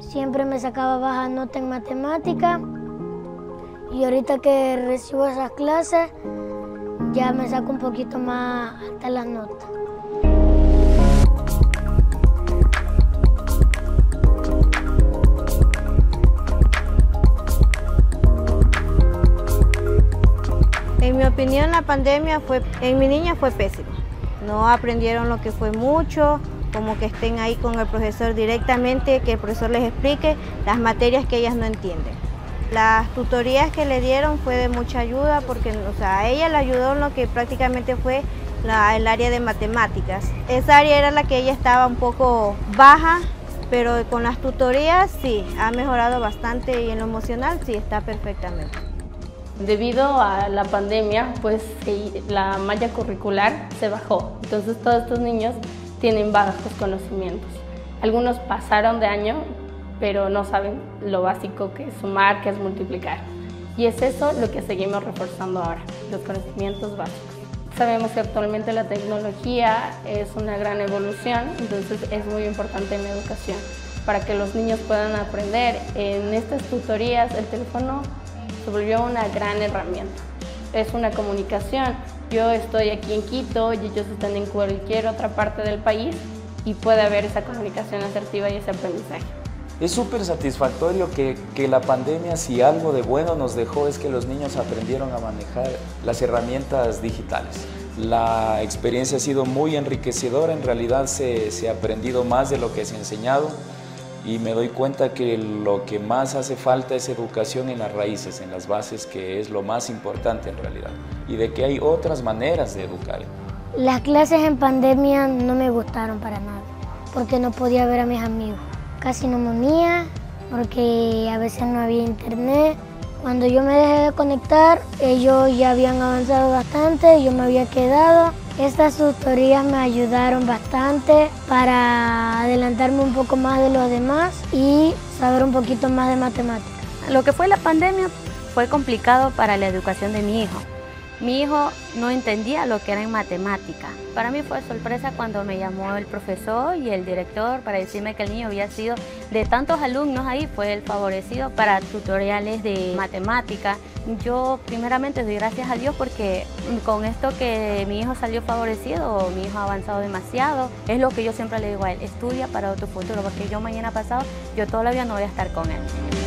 siempre me sacaba baja nota en matemática y ahorita que recibo esas clases ya me saco un poquito más altas las notas. En mi opinión, la pandemia en mi niña fue pésima. No aprendieron lo que fue mucho, como que estén ahí con el profesor directamente, que el profesor les explique las materias que ellas no entienden. Las tutorías que le dieron fue de mucha ayuda porque a ella le ayudó en lo que prácticamente fue el área de matemáticas. Esa área era la que ella estaba un poco baja, pero con las tutorías sí, ha mejorado bastante y en lo emocional sí está perfectamente. Debido a la pandemia, pues la malla curricular se bajó, entonces todos estos niños tienen bajos conocimientos. Algunos pasaron de año, pero no saben lo básico que es sumar, que es multiplicar. Y es eso lo que seguimos reforzando ahora, los conocimientos básicos. Sabemos que actualmente la tecnología es una gran evolución, entonces es muy importante en la educación para que los niños puedan aprender. En estas tutorías el teléfono se volvió una gran herramienta. Es una comunicación. Yo estoy aquí en Quito y ellos están en cualquier otra parte del país y puede haber esa comunicación asertiva y ese aprendizaje. Es súper satisfactorio que la pandemia, si algo de bueno nos dejó, es que los niños aprendieron a manejar las herramientas digitales. La experiencia ha sido muy enriquecedora, en realidad se ha aprendido más de lo que se ha enseñado. Y me doy cuenta que lo que más hace falta es educación en las raíces, en las bases, que es lo más importante en realidad, y de que hay otras maneras de educar. Las clases en pandemia no me gustaron para nada, porque no podía ver a mis amigos. Casi no me unía, porque a veces no había internet. Cuando yo me dejé de conectar, ellos ya habían avanzado bastante, yo me había quedado. Estas tutorías me ayudaron bastante para adelantarme un poco más de los demás y saber un poquito más de matemáticas. Lo que fue la pandemia fue complicado para la educación de mi hijo. Mi hijo no entendía lo que era en matemática. Para mí fue sorpresa cuando me llamó el profesor y el director para decirme que el niño había sido, de tantos alumnos ahí, fue el favorecido para tutoriales de matemática. Yo primeramente doy gracias a Dios porque con esto que mi hijo salió favorecido, mi hijo ha avanzado demasiado, es lo que yo siempre le digo a él, estudia para tu futuro, porque yo mañana pasado, yo todavía no voy a estar con él.